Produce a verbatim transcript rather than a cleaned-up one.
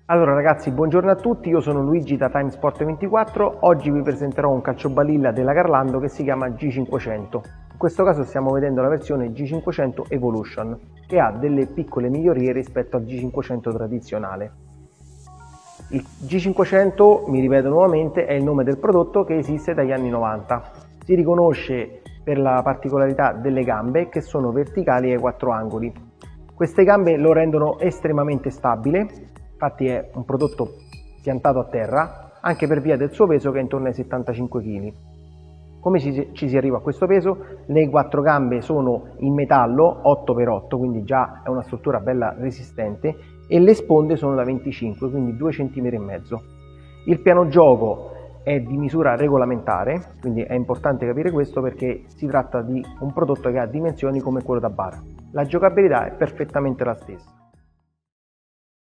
Allora ragazzi, buongiorno a tutti, io sono Luigi da Time Sport ventiquattro. Oggi vi presenterò un calciobalilla della Garlando che si chiama G cinquecento. In questo caso stiamo vedendo la versione G cinquecento Evolution, che ha delle piccole migliorie rispetto al G cinquecento tradizionale. Il G cinquecento, mi ripeto nuovamente, è il nome del prodotto che esiste dagli anni novanta. Si riconosce per la particolarità delle gambe che sono verticali ai quattro angoli. Queste gambe lo rendono estremamente stabile. Infatti è un prodotto piantato a terra, anche per via del suo peso che è intorno ai settantacinque chili. Come ci, ci si arriva a questo peso? Le quattro gambe sono in metallo otto per otto, quindi già è una struttura bella resistente, e le sponde sono da venticinque, quindi due virgola cinque centimetri. Il piano gioco è di misura regolamentare, quindi è importante capire questo perché si tratta di un prodotto che ha dimensioni come quello da bar. La giocabilità è perfettamente la stessa.